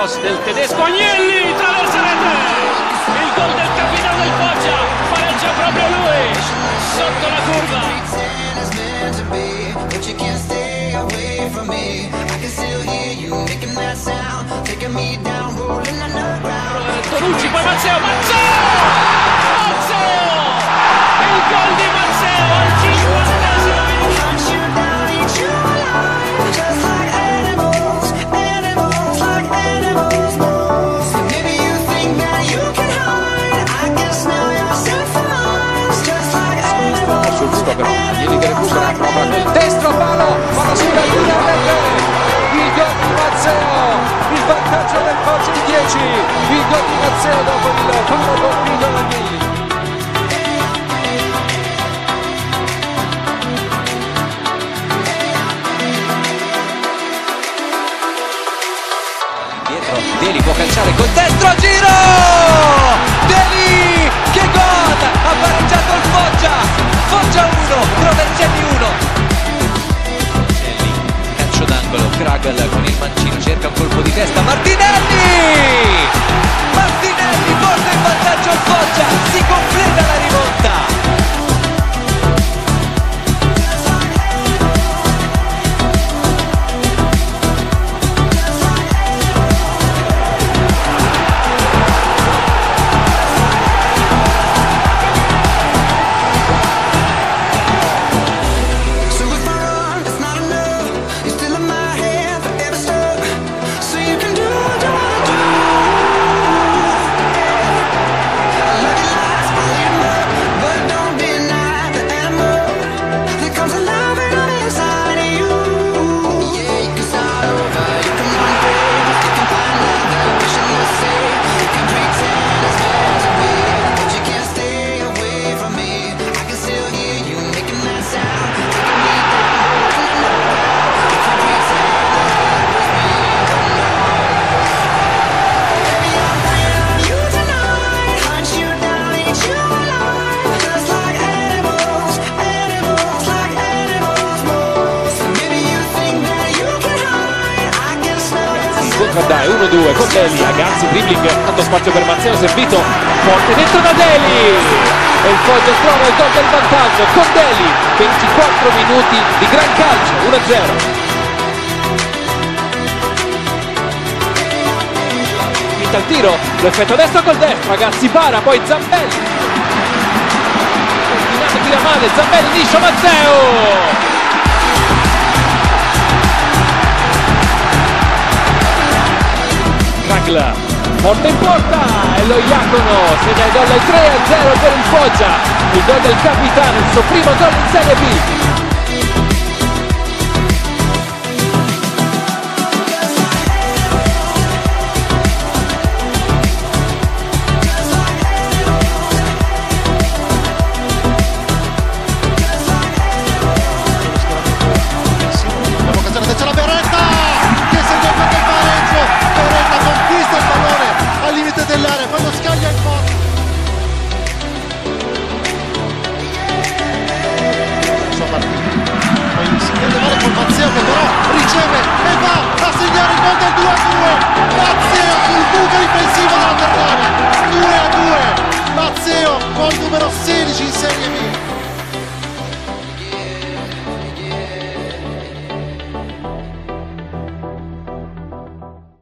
cross del tedesco Agnelli, traversa rete, il gol del capitano del Foggia, pareggia proprio lui, sotto la curva. Tonucci, poi Mazzeo, il gol di Mazzeo al 50esimo minuto. Però Agnelli che recupera, prova col destro, palo sulla linea rete, il gol di Mazzeo, il vantaggio del Foggia in 10, il gol di Mazzeo dopo il primo colpito da Agnelli. Dietro Deli può calciare col destro, giro Deli, che gol, ha pareggiato il Foggia. Foggia 1, Provercelli 1. Calcio d'angolo, Kragl con il mancino, cerca un colpo di testa, Martinelli! Martinelli porta in vantaggio il Foggia, si completa la rimonta. Dai, 1-2 con Deli, ragazzi, dribbling, tanto spazio per Mazzeo, servito forte dentro da Deli e il Foggia trova il gol del vantaggio con Deli, 24 minuti di gran calcio, 1-0. Finta il tiro, lo effettua destro col destro, ragazzi, para, poi Zambelli, tira male, Zambelli, liscio Mazzeo. Porta in porta e lo Iacono segna il gol del 3-0 per il Foggia, il gol del capitano, il suo primo gol in Serie B.